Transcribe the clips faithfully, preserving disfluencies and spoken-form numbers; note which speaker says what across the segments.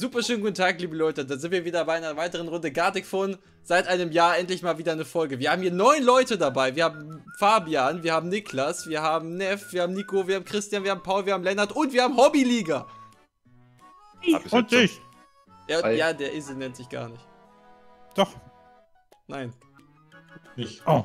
Speaker 1: Super schönen guten Tag, liebe Leute. Da sind wir wieder bei einer weiteren Runde Gartic Phone. Seit einem Jahr endlich mal wieder eine Folge. Wir haben hier neun Leute dabei. Wir haben Fabian, wir haben Niklas, wir haben Neff, wir haben Nico, wir haben Christian, wir haben Paul, wir haben Lennart und wir haben Hobbyliga.
Speaker 2: Und dich.
Speaker 1: Ja, ja, der Ise nennt sich gar nicht.
Speaker 2: Doch.
Speaker 1: Nein.
Speaker 2: Nicht. Oh.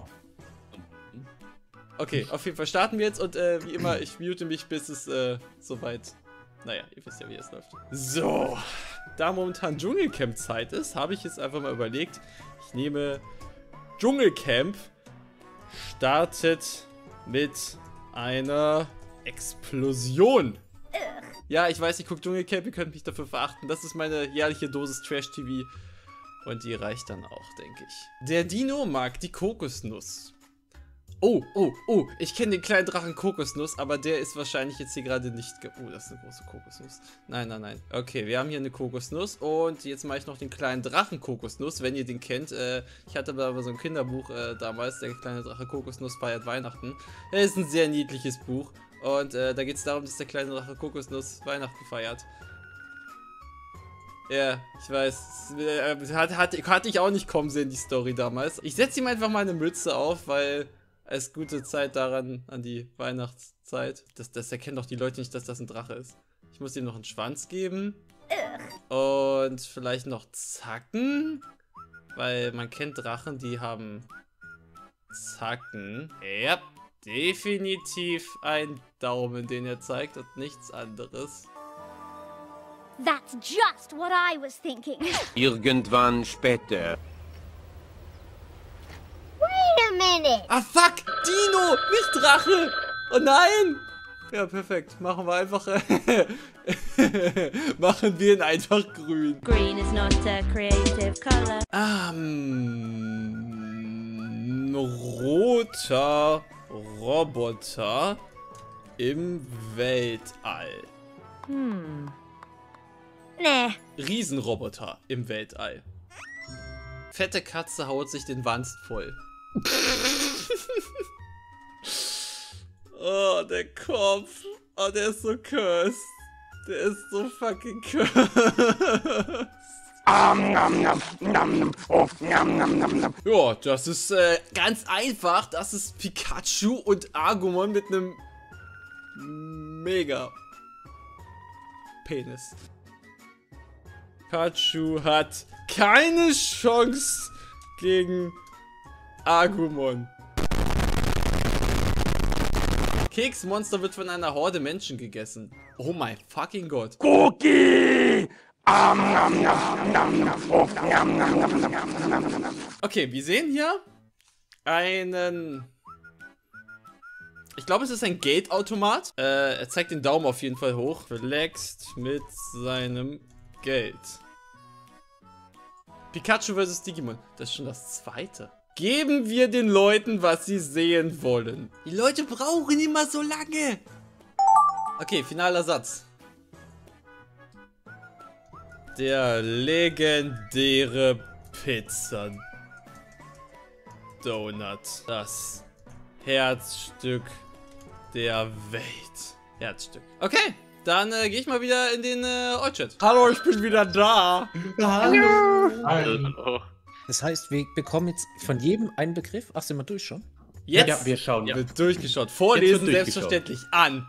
Speaker 1: Okay, auf jeden Fall starten wir jetzt und äh, wie immer, ich mute mich, bis es äh, soweit... Naja, ihr wisst ja, wie es läuft. So, da momentan Dschungelcamp-Zeit ist, habe ich jetzt einfach mal überlegt, ich nehme Dschungelcamp, startet mit einer Explosion. Ja, ich weiß, ich gucke Dschungelcamp, ihr könnt mich dafür verachten. Das ist meine jährliche Dosis Trash-T V und die reicht dann auch, denke ich. Der Dino mag die Kokosnuss. Oh, oh, oh, ich kenne den kleinen Drachen Kokosnuss, aber der ist wahrscheinlich jetzt hier gerade nicht ge... Oh, das ist eine große Kokosnuss. Nein, nein, nein. Okay, wir haben hier eine Kokosnuss und jetzt mache ich noch den kleinen Drachen Kokosnuss, wenn ihr den kennt. Äh, ich hatte aber so ein Kinderbuch äh, damals, der kleine Drache Kokosnuss feiert Weihnachten. Das ist ein sehr niedliches Buch und äh, da geht es darum, dass der kleine Drache Kokosnuss Weihnachten feiert. Ja, ich weiß. Äh, hat, hat, hatte ich auch nicht kommen sehen, die Story damals. Ich setze ihm einfach mal eine Mütze auf, weil... als gute Zeit daran, an die Weihnachtszeit. Das, das erkennen doch die Leute nicht, dass das ein Drache ist. Ich muss ihm noch einen Schwanz geben. Und vielleicht noch Zacken. Weil man kennt Drachen, die haben Zacken. Ja, definitiv ein Daumen, den er zeigt und nichts anderes.
Speaker 3: That's just what I was thinking.
Speaker 4: Irgendwann später.
Speaker 3: Wait a minute.
Speaker 1: Ah, fuck! Dino! Nicht Drache! Oh nein! Ja, perfekt. Machen wir einfach... machen wir ihn einfach grün.
Speaker 5: Green is not a creative color.
Speaker 1: Ähm... roter Roboter im Weltall.
Speaker 3: Hm. Nee.
Speaker 1: Riesenroboter im Weltall. Fette Katze haut sich den Wanst voll. Oh, der Kopf. Oh, der ist so cursed. Der ist so fucking cursed. Ja, das ist äh, ganz einfach. Das ist Pikachu und Agumon mit einem mega Penis. Pikachu hat keine Chance gegen Agumon. Keksmonster wird von einer Horde Menschen gegessen. Oh mein fucking Gott.
Speaker 4: Cookie!
Speaker 1: Okay, wir sehen hier einen... Ich glaube, es ist ein Geldautomat. Äh, er zeigt den Daumen auf jeden Fall hoch. Relaxed mit seinem Geld. Pikachu versus Digimon. Das ist schon das zweite. Geben wir den Leuten, was sie sehen wollen. Die Leute brauchen immer so lange. Okay, finaler Satz. Der legendäre Pizza Donut. Das Herzstück der Welt. Herzstück. Okay, dann äh, gehe ich mal wieder in den äh, All-Chat. Hallo, ich bin wieder da.
Speaker 2: Hallo.
Speaker 6: Hallo.
Speaker 7: Das heißt, wir bekommen jetzt von jedem einen Begriff. Ach, sind wir durch schon?
Speaker 1: Jetzt
Speaker 6: Ja, wir schauen. Ja.
Speaker 1: wird durchgeschaut. Vorlesen
Speaker 6: wird durchgeschaut.
Speaker 1: selbstverständlich an.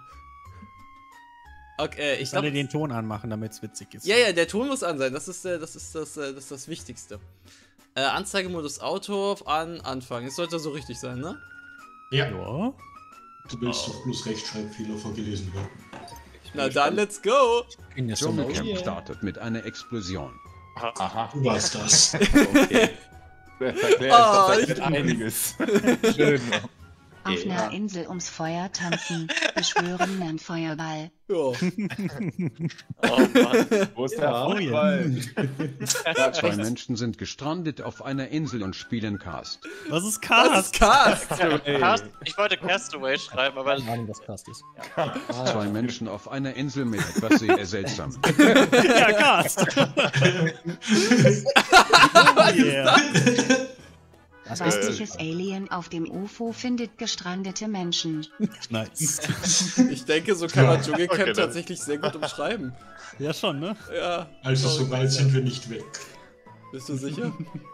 Speaker 1: Okay, ich
Speaker 2: Ich soll
Speaker 1: glaube...
Speaker 2: den Ton anmachen, damit es witzig ist.
Speaker 1: Ja, ja, der Ton muss an sein. Das ist, äh, das, ist das, äh, das ist das Wichtigste. Äh, Anzeigemodus Auto an Anfang. Es sollte so richtig sein, ne?
Speaker 2: Ja.
Speaker 8: Du willst doch bloß Rechtschreibfehler vorgelesen werden.
Speaker 1: Na dann, let's go!
Speaker 7: In der Sonne.
Speaker 4: Dschungelcamp startet mit einer Explosion.
Speaker 8: Aha, du warst das.
Speaker 6: Okay. Das erklärt
Speaker 1: Oh,
Speaker 6: doch
Speaker 1: ich-
Speaker 6: das einiges.
Speaker 9: Schön.
Speaker 5: Auf
Speaker 6: Ja.
Speaker 5: einer Insel ums Feuer tanzen, beschwören einen Feuerball.
Speaker 1: Ja.
Speaker 6: Oh Mann. Wo ist der
Speaker 2: Ja.
Speaker 6: Feuerball?
Speaker 4: Zwei Menschen sind gestrandet auf einer Insel und spielen Cast.
Speaker 2: Was ist
Speaker 1: Was ist
Speaker 2: Cast?
Speaker 1: Cast?
Speaker 10: Cast, ich wollte Castaway schreiben, aber
Speaker 7: Keine Ahnung, was Cast ist.
Speaker 4: Zwei Menschen auf einer Insel mit etwas sehr seltsam.
Speaker 2: Ja, Cast.
Speaker 1: Was ist
Speaker 2: Yeah.
Speaker 1: das?
Speaker 2: Das
Speaker 5: Weibliches Alien auf dem U F O findet gestrandete Menschen.
Speaker 2: Nice.
Speaker 1: Ich denke, so kann man Dschungelcamp
Speaker 6: Okay, dann.
Speaker 1: tatsächlich sehr gut umschreiben.
Speaker 2: Ja, schon, ne?
Speaker 1: Ja.
Speaker 8: Also so weit sind wir nicht weg.
Speaker 1: Bist du sicher?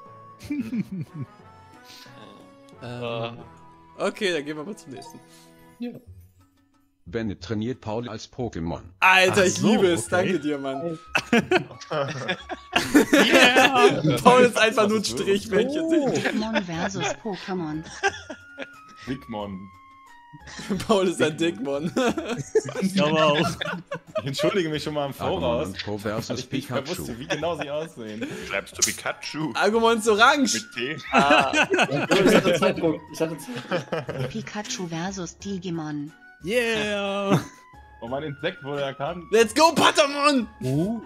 Speaker 1: ähm, okay, dann gehen wir mal zum nächsten.
Speaker 4: Bennett trainiert Paul als Pokémon.
Speaker 1: Alter,
Speaker 2: Ach
Speaker 1: ich
Speaker 2: so,
Speaker 1: liebe es.
Speaker 2: okay.
Speaker 1: Danke dir, Mann.
Speaker 2: Yeah!
Speaker 1: Paul ist einfach nur ein
Speaker 6: Das ist
Speaker 1: Strichmännchen.
Speaker 5: Pokémon versus Pokémon.
Speaker 6: Bigmon.
Speaker 1: Paul ist ein Dickmon.
Speaker 2: Ich glaube auch.
Speaker 6: Ich entschuldige mich schon mal im
Speaker 4: Agumon
Speaker 6: Voraus.
Speaker 4: und Co.
Speaker 6: weil
Speaker 4: versus
Speaker 6: ich nicht mehr
Speaker 4: Pikachu.
Speaker 6: wusste, wie genau sie aussehen.
Speaker 9: Schreibst du Pikachu?
Speaker 1: Arguments Orange.
Speaker 9: Mit T?
Speaker 10: Ah,
Speaker 7: Ich hatte Zeitdruck. Ich hatte Zeitdruck.
Speaker 5: Pikachu versus Digimon.
Speaker 2: Yeah!
Speaker 6: Oh, mein Insekt wurde erkannt.
Speaker 1: Let's go, Patamon!
Speaker 2: Uh.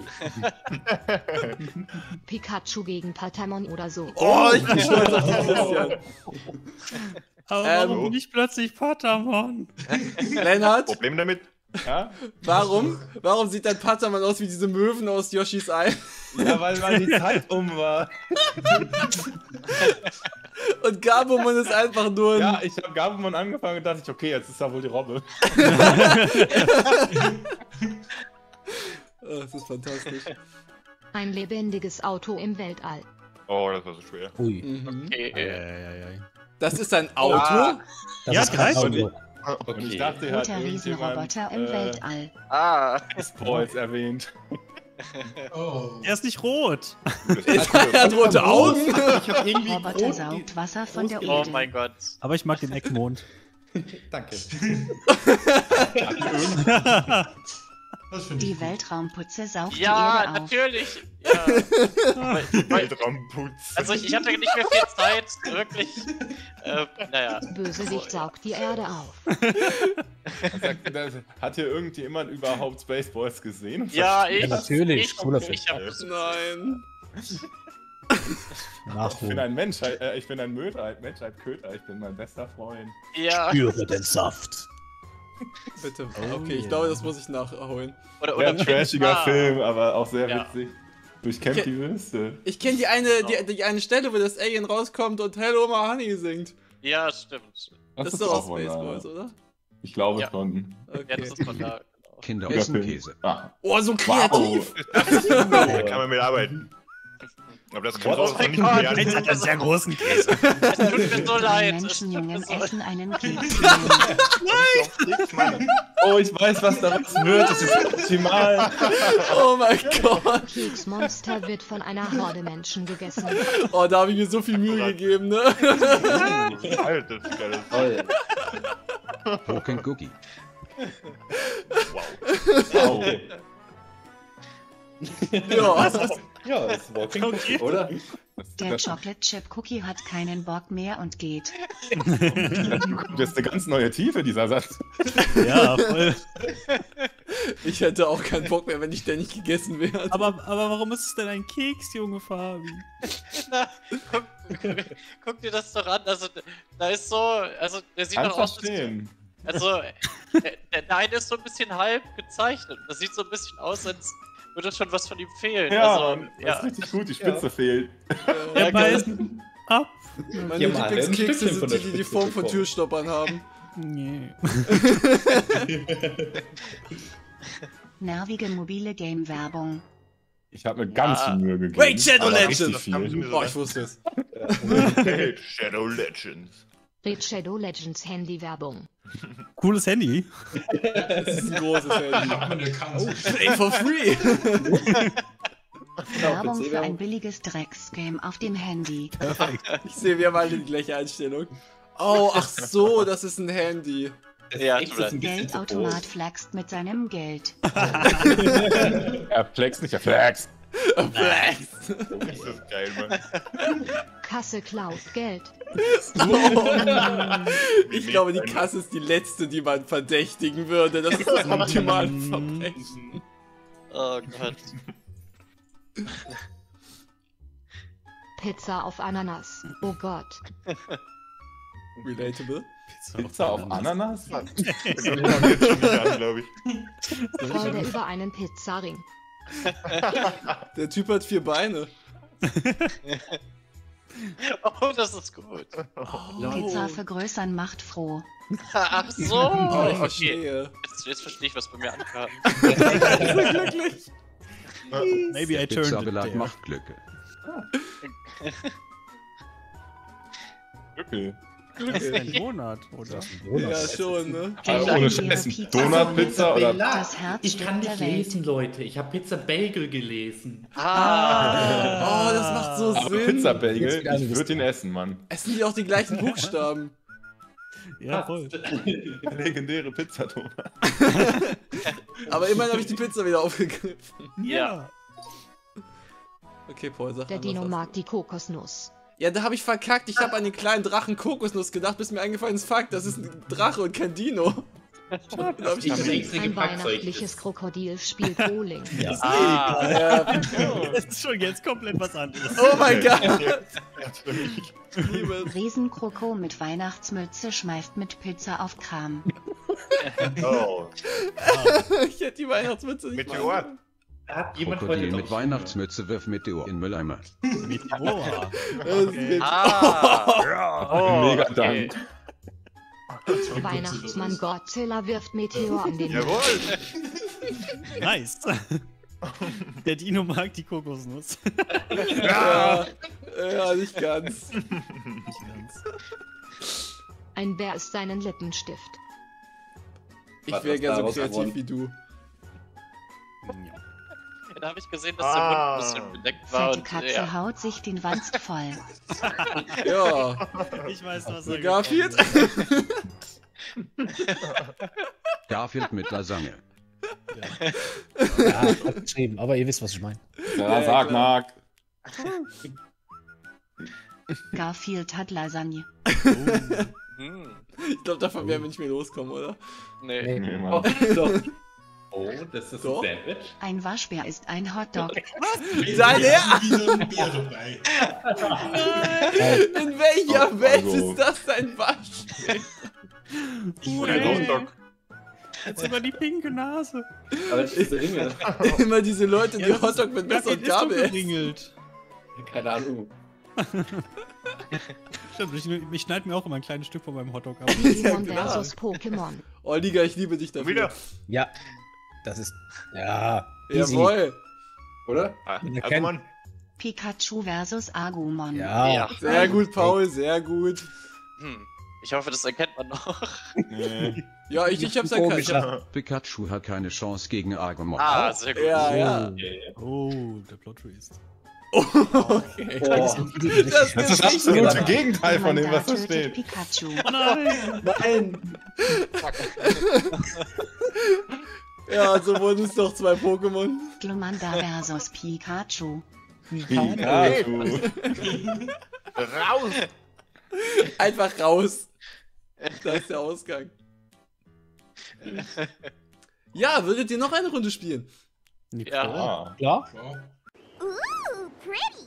Speaker 3: Pikachu gegen Patamon oder so.
Speaker 1: Oh, ich bin stolz auf dich, Christian.
Speaker 2: Aber
Speaker 1: Ähm,
Speaker 2: warum bin ich plötzlich Patamon?
Speaker 1: Lennart,
Speaker 9: Problem damit?
Speaker 6: Ja?
Speaker 1: warum? Warum sieht dein Patamon aus wie diese Möwen aus Yoshis Ei?
Speaker 6: Ja, weil, weil die Zeit um war.
Speaker 1: Und Gabumon ist einfach nur ein...
Speaker 6: Ja, ich habe Gabumon angefangen und dachte ich, okay, jetzt ist da wohl die Robbe.
Speaker 1: Oh, das ist fantastisch.
Speaker 3: Ein lebendiges Auto im Weltall.
Speaker 9: Oh, das war so schwer.
Speaker 7: Ui.
Speaker 1: Mhm.
Speaker 10: okay.
Speaker 2: Eieiei.
Speaker 1: Das ist ein Auto?
Speaker 9: Ah.
Speaker 7: Das
Speaker 2: Ja,
Speaker 7: ist kein
Speaker 2: gleich.
Speaker 7: Auto.
Speaker 6: Und ich dachte, er hat
Speaker 5: Roter
Speaker 6: irgendjemand
Speaker 5: Riesenroboter im
Speaker 6: äh,
Speaker 5: Weltall.
Speaker 10: Ah,
Speaker 6: Boys erwähnt.
Speaker 8: Oh.
Speaker 2: Er ist nicht rot.
Speaker 1: Er hat rote Augen.
Speaker 11: Ich hab irgendwie
Speaker 5: Roboter
Speaker 11: rot-
Speaker 5: saugt Wasser von der
Speaker 10: oh
Speaker 5: Erde.
Speaker 10: mein Gott.
Speaker 2: Aber ich mag den Eckmond.
Speaker 11: Danke.
Speaker 8: Das finde ich
Speaker 5: Die Weltraumputze saugt
Speaker 10: Ja,
Speaker 5: die Erde auf.
Speaker 10: natürlich. Ja. Weil-
Speaker 9: Weltraumputz.
Speaker 10: Also ich hatte nicht mehr viel Zeit, wirklich. Äh, naja.
Speaker 3: Bösewicht saugt die Erde auf.
Speaker 6: Sagt, das- Hat hier irgendjemand überhaupt Spaceballs gesehen? und
Speaker 10: Ja,
Speaker 6: versteht?
Speaker 10: ich.
Speaker 7: natürlich,
Speaker 10: Ich,
Speaker 7: cooler
Speaker 10: ich,
Speaker 7: Film.
Speaker 10: ich hab,
Speaker 1: Nein.
Speaker 6: Ich bin
Speaker 2: Nachholen.
Speaker 6: ein Mensch, äh, ich bin ein Mödreit, Mensch, ein Köter, ich bin mein bester Freund.
Speaker 10: ja.
Speaker 7: Spüre den Saft.
Speaker 1: Bitte.
Speaker 2: Oh,
Speaker 1: Okay, ich
Speaker 2: yeah.
Speaker 1: glaube, das muss ich nachholen.
Speaker 10: Oder,
Speaker 6: Ja,
Speaker 10: oder
Speaker 6: ein trashiger
Speaker 10: Pixar.
Speaker 6: Film, aber auch sehr
Speaker 10: Ja.
Speaker 6: witzig. Durchkämmt die Wüste.
Speaker 1: Ich kenne die eine, die, die eine Stelle, wo das Alien rauskommt und Hello My Honey singt.
Speaker 10: Ja, stimmt.
Speaker 1: Das, ist doch aus
Speaker 6: wohl
Speaker 1: Spaceballs,
Speaker 6: nah.
Speaker 1: oder?
Speaker 6: Ich glaube
Speaker 10: Ja.
Speaker 6: schon.
Speaker 10: Ja,
Speaker 1: Okay.
Speaker 10: das ist von da. Genau.
Speaker 4: Kinder
Speaker 6: Guter
Speaker 4: essen
Speaker 6: Film.
Speaker 4: Käse.
Speaker 6: Ah.
Speaker 1: Oh, so kreativ.
Speaker 6: Wow.
Speaker 9: Da kann man mit arbeiten. Aber das kann
Speaker 6: What?
Speaker 9: auch noch nicht
Speaker 10: Oh mein
Speaker 9: mehr.
Speaker 10: Gott.
Speaker 2: Jetzt hat er einen sehr großen Käse.
Speaker 10: Es tut mir so
Speaker 5: Die
Speaker 10: leid. Es
Speaker 5: Menschenjungen
Speaker 10: tut mir so
Speaker 5: essen einen Keks.
Speaker 6: Oh, ich weiß, was daraus wird. Das ist optimal.
Speaker 1: Oh mein Gott.
Speaker 3: Keksmonster wird von einer Horde Menschen gegessen.
Speaker 1: Oh, da habe ich mir so viel Mühe gegeben, ne?
Speaker 9: Alter, das ist geil.
Speaker 11: Toll.
Speaker 4: Poken Cookie.
Speaker 6: Wow.
Speaker 1: Ja.
Speaker 11: Ja, das ist Walking
Speaker 2: Okay.
Speaker 11: Cookie, oder?
Speaker 5: Der Chocolate Chip Cookie hat keinen Bock mehr und geht.
Speaker 6: Das ist eine ganz neue Tiefe, dieser Satz.
Speaker 2: Ja, voll.
Speaker 1: Ich hätte auch keinen Bock mehr, wenn ich ständig gegessen wäre.
Speaker 2: Aber, aber warum ist es denn ein Keks, junge Fabi?
Speaker 10: Na, guck, guck dir das doch an. Also, da ist so. Also, der sieht doch
Speaker 6: Einfach
Speaker 10: aus.
Speaker 6: stehen.
Speaker 10: Also, der, der eine ist so ein bisschen halb gezeichnet. Das sieht so ein bisschen aus, als würde schon was von ihm fehlen.
Speaker 6: Ja,
Speaker 10: also,
Speaker 6: das
Speaker 10: ja.
Speaker 6: ist richtig gut, die Spitze fehlt.
Speaker 2: Er
Speaker 10: Ja,
Speaker 2: beißt ab.
Speaker 1: Meine
Speaker 11: Ja, mal, ein
Speaker 1: Lieblingskekse
Speaker 11: Stückchen
Speaker 1: sind
Speaker 11: von
Speaker 1: die,
Speaker 11: der
Speaker 1: die die
Speaker 11: Spitze
Speaker 1: Form von
Speaker 11: bekommen.
Speaker 1: Türstoppern haben.
Speaker 2: Nee.
Speaker 5: Nervige mobile Game-Werbung.
Speaker 6: Ich habe mir ganz
Speaker 10: Ah.
Speaker 6: viel Mühe gegeben.
Speaker 1: Wait, Shadow
Speaker 6: aber
Speaker 1: Legends!
Speaker 6: richtig
Speaker 9: Das haben sie
Speaker 6: viel.
Speaker 9: mir so
Speaker 1: Oh, ich wusste es.
Speaker 9: Hey, Shadow Legends.
Speaker 3: Red Shadow Legends Handy-Werbung.
Speaker 2: Cooles Handy.
Speaker 1: Das ist ein großes Handy.
Speaker 8: hat man erkannt.
Speaker 1: Play for free!
Speaker 5: Werbung für ein billiges Drecksgame auf dem Handy.
Speaker 2: Perfekt.
Speaker 1: Ich sehe, wir haben alle die gleiche Einstellung. Oh, ach so, das ist ein Handy.
Speaker 10: Ja,
Speaker 11: Echt,
Speaker 10: tut
Speaker 11: das ist ein
Speaker 10: mir leid.
Speaker 11: bisschen zu
Speaker 5: Geldautomat
Speaker 11: groß.
Speaker 5: flext mit seinem Geld.
Speaker 6: Er flext nicht, er flext.
Speaker 1: Flex.
Speaker 9: Das ist geil, Mann.
Speaker 3: Kasse klaut Geld.
Speaker 1: Ich glaube, die Kasse ist die letzte, die man verdächtigen würde. Das ist das optimale Verbrechen.
Speaker 10: Oh Gott.
Speaker 3: Pizza auf Ananas. Oh Gott.
Speaker 1: Relatable.
Speaker 6: Pizza auf Ananas?
Speaker 9: Das kommt jetzt schon wieder an, glaube ich.
Speaker 3: Freude über einen Pizzaring.
Speaker 1: Der Typ hat vier Beine.
Speaker 10: Oh, das ist gut.
Speaker 5: Pizza vergrößern macht froh.
Speaker 10: Ach so.
Speaker 1: Oh, ich
Speaker 10: Okay.
Speaker 1: verstehe.
Speaker 10: Jetzt, jetzt verstehe ich, was bei mir ankam.
Speaker 1: Glücklich.
Speaker 2: Maybe I turned it
Speaker 4: Pizzabelag
Speaker 2: there.
Speaker 4: macht Glücke.
Speaker 6: Glückel.
Speaker 2: Das ist ein Donut, oder?
Speaker 1: Ja, schon, ne?
Speaker 6: Aber ohne Scheiß, ein Donut, Pizza oder...
Speaker 5: Das Herz
Speaker 11: Ich kann
Speaker 5: der
Speaker 11: nicht
Speaker 5: Welt.
Speaker 11: lesen, Leute. Ich habe Pizza Bagel gelesen.
Speaker 10: Ah.
Speaker 1: Oh, das macht so
Speaker 6: Aber
Speaker 1: Sinn.
Speaker 6: Pizza-Bagel, ich würde ihn essen, Mann.
Speaker 1: Es sind ja auch die gleichen Buchstaben.
Speaker 2: Ja, voll.
Speaker 6: Legendäre Pizzadonut.
Speaker 1: Aber immerhin habe ich die Pizza wieder aufgegriffen.
Speaker 2: Ja.
Speaker 1: Okay, Paul, sag
Speaker 3: Der
Speaker 1: an, was
Speaker 3: Dino
Speaker 1: hast du?
Speaker 3: mag die Kokosnuss.
Speaker 1: Ja, da habe ich verkackt. Ich habe an den kleinen Drachen Kokosnuss gedacht, bis mir eingefallen ist, fuck, das ist ein Drache und kein Dino. Da hab ich
Speaker 11: Ich habe
Speaker 1: gedacht,
Speaker 11: extra
Speaker 3: Ein
Speaker 11: gepackt, soll ich
Speaker 3: weihnachtliches Krokodil spielt Bowling.
Speaker 10: Ah.
Speaker 1: ja.
Speaker 2: Das ist schon jetzt komplett was anderes.
Speaker 1: Oh mein Gott.
Speaker 9: Ja,
Speaker 1: Ich liebe es.
Speaker 5: Riesenkroko mit Weihnachtsmütze schmeißt mit Pizza auf Kram.
Speaker 9: Oh,
Speaker 1: Ich hätte die Weihnachtsmütze nicht
Speaker 9: Meteor.
Speaker 1: machen.
Speaker 11: Hat jemand
Speaker 4: Krokodil
Speaker 11: heute
Speaker 4: mit
Speaker 11: doch-
Speaker 4: Weihnachtsmütze wirft Meteor in Mülleimer.
Speaker 2: Meteor.
Speaker 1: Das ist
Speaker 10: Ah. Oh,
Speaker 6: Mega
Speaker 10: okay.
Speaker 6: Dank.
Speaker 3: Weihnachtsmann Godzilla wirft Meteor an den
Speaker 9: Jawohl.
Speaker 2: Nice. Der Dino mag die Kokosnuss.
Speaker 1: ja, ja, nicht ganz.
Speaker 3: Ein Bär ist seinen Lippenstift.
Speaker 1: Ich
Speaker 11: Was
Speaker 1: wäre
Speaker 11: hast
Speaker 1: gerne
Speaker 11: du
Speaker 1: so
Speaker 11: daraus
Speaker 1: kreativ
Speaker 11: gewonnen?
Speaker 1: wie du.
Speaker 10: Da habe ich gesehen, dass der Mund ein bisschen bedeckt war.
Speaker 5: Fette
Speaker 10: Und,
Speaker 5: Katze
Speaker 10: ja.
Speaker 5: haut sich den Wanst voll.
Speaker 1: Ja,
Speaker 2: Ich weiß, was
Speaker 1: so
Speaker 2: er
Speaker 1: Garfield.
Speaker 4: Garfield mit Lasagne.
Speaker 7: Ja, ich hab geschrieben, aber ihr wisst, was ich meine.
Speaker 6: Ja, sag,
Speaker 1: klar.
Speaker 6: Marc.
Speaker 5: Garfield hat Lasagne.
Speaker 10: Hm.
Speaker 1: Ich glaube, davon werden wir nicht mehr loskommen, oder?
Speaker 10: Nee.
Speaker 6: Nee,
Speaker 11: Oh,
Speaker 6: Mann.
Speaker 11: doch. Oh, das ist
Speaker 1: Doch.
Speaker 11: ein Sandwich.
Speaker 5: Ein Waschbär ist ein Hotdog.
Speaker 1: Dein Ernst?
Speaker 8: Wieder ein Bär dabei.
Speaker 1: In welcher
Speaker 6: Oh,
Speaker 1: Welt
Speaker 6: also.
Speaker 1: ist das ein Waschbär?
Speaker 9: Ein Hotdog.
Speaker 2: Jetzt über die pinke Nase.
Speaker 11: Aber diese Ringe.
Speaker 1: Immer diese Leute, die
Speaker 2: Ja, das
Speaker 1: Hotdog mit Messer und
Speaker 2: ist doch
Speaker 1: Gabel essen.
Speaker 2: geringelt.
Speaker 11: Keine Ahnung.
Speaker 2: Stimmt, ich, ich schneide mir auch immer ein kleines Stück von meinem Hotdog ab.
Speaker 3: Digimon
Speaker 1: klar.
Speaker 3: versus Pokémon.
Speaker 1: Oh, Liga, ich liebe dich dafür.
Speaker 9: Wieder.
Speaker 7: Ja, das ist. Ja, easy.
Speaker 1: Jawohl.
Speaker 11: Oder?
Speaker 9: Ah,
Speaker 7: Ja,
Speaker 9: also Mann.
Speaker 5: Pikachu versus Agumon.
Speaker 7: Ja,
Speaker 10: Ja.
Speaker 1: Sehr gut, Paul, sehr gut.
Speaker 10: Hm. Ich hoffe, das erkennt man noch.
Speaker 6: Nee.
Speaker 1: Ja, ich, ich hab's erkannt.
Speaker 7: Komischer.
Speaker 4: Pikachu hat keine Chance gegen Agumon.
Speaker 10: Ah, sehr gut.
Speaker 1: Ja, ja.
Speaker 2: Oh, der Plot Twist.
Speaker 1: Okay.
Speaker 11: Oh,
Speaker 1: Das,
Speaker 6: Das ist das absolute Gegenteil von dem, was da
Speaker 5: Glumanda
Speaker 6: steht.
Speaker 5: tötet Pikachu.
Speaker 2: Oh nein!
Speaker 11: nein!
Speaker 1: Ja, so wurden es doch zwei Pokémon.
Speaker 5: Glumanda versus Pikachu.
Speaker 6: Pikachu.
Speaker 9: Raus.
Speaker 1: Einfach raus. Da ist der Ausgang. Ja, würdet ihr noch eine Runde spielen?
Speaker 10: Ja.
Speaker 6: Ah.
Speaker 7: klar.
Speaker 8: Ja.
Speaker 3: Ooh, pretty.